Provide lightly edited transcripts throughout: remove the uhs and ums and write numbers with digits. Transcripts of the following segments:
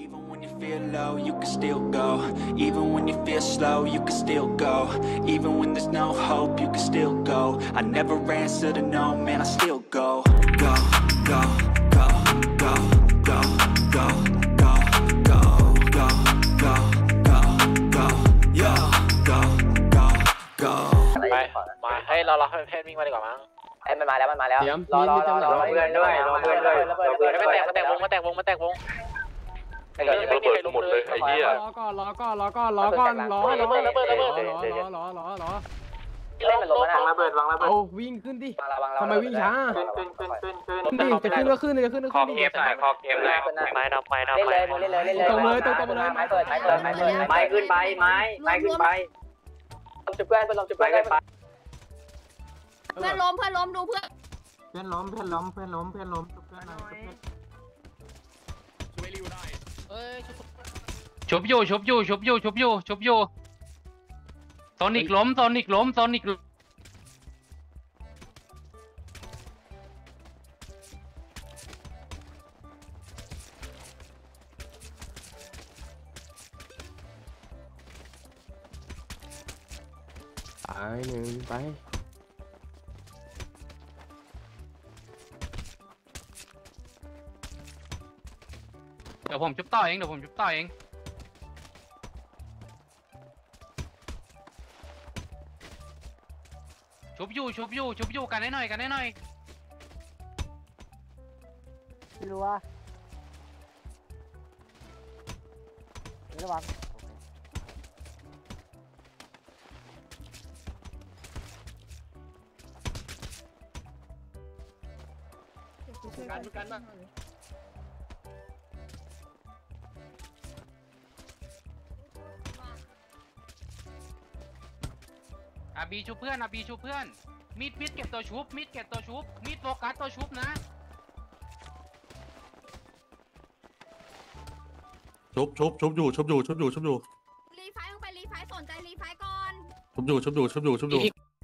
Even when you feel low, you can still go. Even when you feel slow, you can still go. Even when there's no hope, you can still go. I never answer to no, man, I still go. Go, go, go, go, go, go, go, go, go, go, go, go, yo, go, go, go. ไปมาให้เราให้เพนวิ่งมาดีกว่ามั้งไอ้มันมาแล้วรอเพื่อนด้วยระเบิดมาแตกวงไอ้เหี้ยระเบิดหมดเลยไอ้เหี้ยรอก่อนระเบิดเล่นมันลงมาระเบิดเอาวิ่งขึ้นดิทำไมวิ่งช้าขึ้นดิจะขึ้นก็ขึ้นจะขึ้นก็ขึ้นดิคอเกมหน่อยไม้นับเล่นเลยตรงเลยไม้เปิดไม้ขึ้นไปไม้ขึ้นไปลงจุดเพื่อนลงจุดเพื่อนเพื่อนล้มดูเพื่อนล้มเพื่อนหน่อยเพื่อนชุบอยู่โซนิกล้มตายหนึ่งไปเดี๋ยวผมชุบต่อเองชุบอยู่กันให้หน่อยไม่รู้ว่าระวังกันบ้างอาบีชุบเพื่อนมีดเก็บตัวชุบมีดโฟกัสตัวชุบนะชุบอยู่รีไฟต้องไปรีไฟสนใจรีไฟก่อนชุบอยู่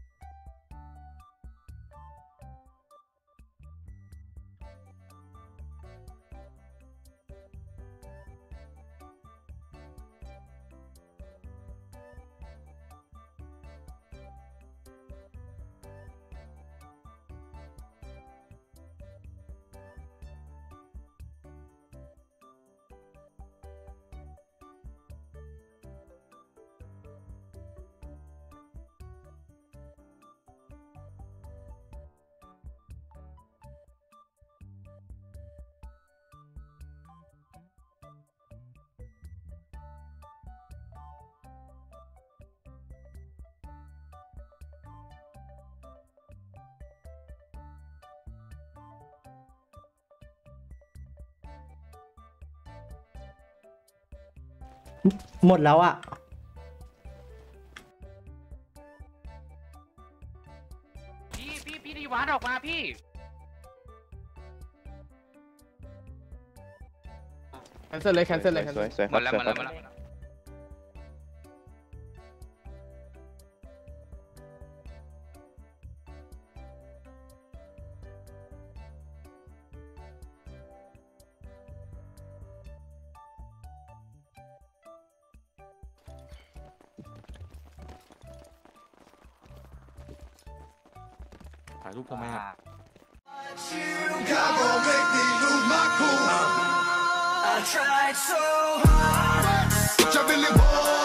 หมดแล้วอ่ะพี่ดีวานออกมาพี่แคนเซิลเลยหมดแล้วถ่ายรูปทำไมอ่ะ I tried so hard.